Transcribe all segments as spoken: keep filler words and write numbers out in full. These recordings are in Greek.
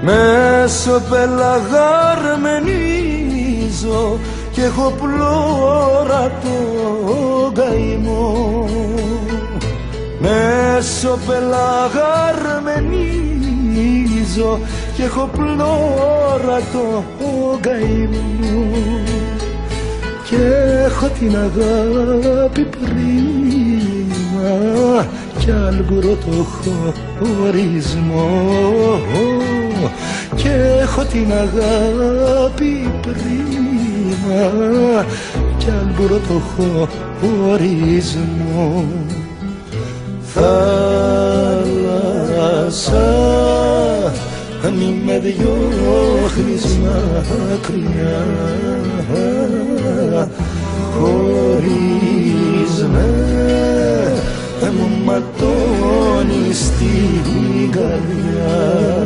Μέσω πελαγαρμενίζω κι έχω πλώρα το καημό. Μέσω πελαγαρμενίζω κι έχω πλώρα το καημό. Και έχω την αγάπη πρίμα κι άλμπουρο το χωρισμό. Και έχω την αγάπη πρίμα κι άλμπουρο το χωρισμό. Θάλασσα, μη με διώχνεις μακριά, χωρίς με μου ματώνεις την καρδιά.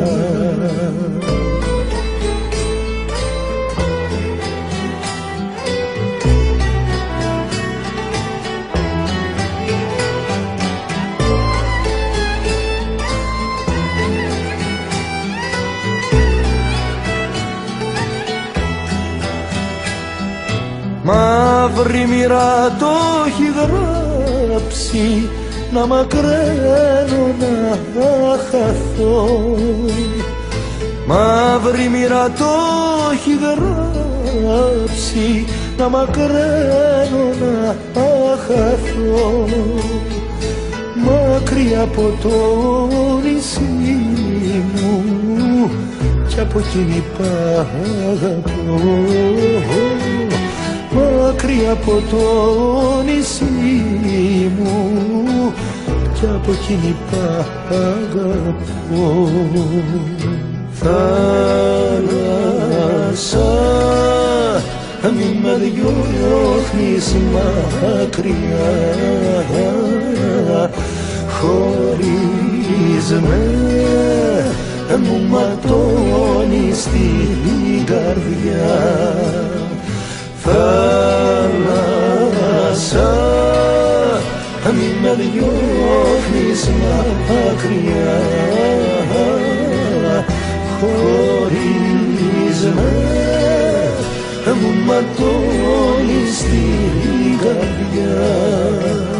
Μαύρη μοίρα το έχει γράψει, να μακραίνω να χαθώ. Μαύρη μοίρα το έχει γράψει, να μακραίνω να χαθώ. Μακριά από το νησί μου κι από εκείνη που αγαπώ. Μακριά από το νησί μου κι από εκείνη που αγαπώ. Θάλασσα, μη με διώχνεις μακριά, χωρίς με μου ματώνεις την καρδιά. Θάλασσα, μη με διώχνεις μακριά, χωρίς με μου ματώνεις την καρδιά.